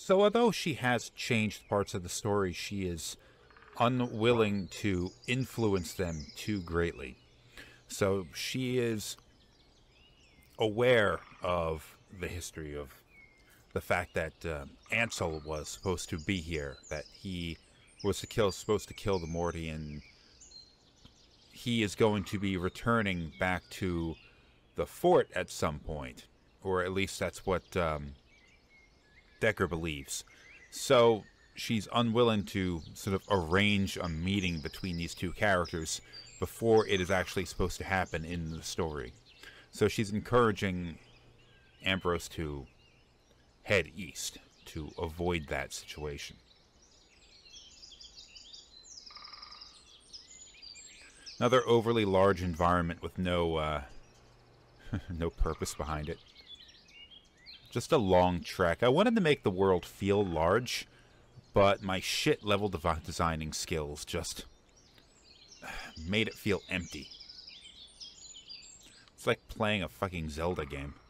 So although she has changed parts of the story, she is unwilling to influence them too greatly. So she is aware of the history of the fact that Ansel was supposed to be here, that he was supposed to kill the Morty, and he is going to be returning back to the fort at some point, or at least that's what Decker believes. So she's unwilling to sort of arrange a meeting between these two characters before it is actually supposed to happen in the story. So she's encouraging Ambrose to head east to avoid that situation. Another overly large environment with no no purpose behind it. Just a long trek. I wanted to make the world feel large, but my shit level designing skills just made it feel empty. It's like playing a fucking Zelda game.